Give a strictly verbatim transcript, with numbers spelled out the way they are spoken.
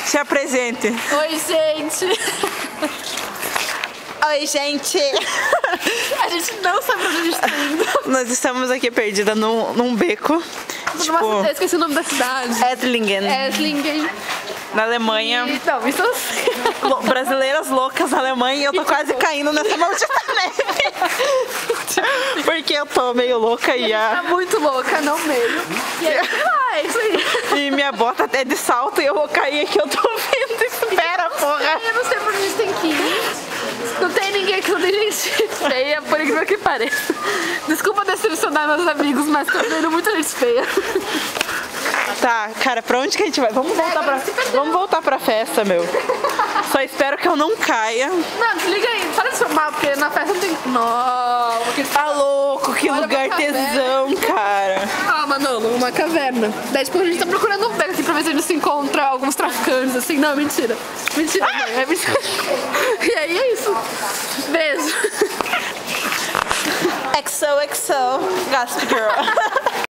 Se apresente. Oi, gente. Oi, gente. A gente não sabe pra onde a gente tá indo. Nós estamos aqui perdida num, num beco. Tipo, Tipo, eu esqueci o nome da cidade. Esslingen, Esslingen. na Alemanha. E, não, isso eu... Lo- Brasileiras loucas na Alemanha e eu tô quase caindo nessa maldita neve. Porque eu tô meio louca e Tá a... muito louca, não meio. E aí, sei lá, é isso aí. E minha bota até de salto e eu vou cair aqui, eu tô vendo. Espera, porra. Eu não sei pra onde a gente tem que ir. Não tem ninguém aqui, não tem gente feia, por incrível que pareça. Desculpa decepcionar meus amigos, mas tô vendo muita gente feia. Tá, cara, pra onde que a gente vai? Vamos voltar pra, vamos voltar pra festa, meu. Só espero que eu não caia. Não, desliga aí, para de filmar, porque na festa não tem... Não, porque... Tá louco, que Olha lugar pra caverna. tesão, cara. Ah, Manolo, uma caverna. Daí, tipo, a gente tá procurando um beco aqui pra ver se a gente se encontra alguns traficantes, assim. Não, mentira. Mentira, mãe, é mentira. E aí é isso. Beijo. X O X O, Gossip Girl.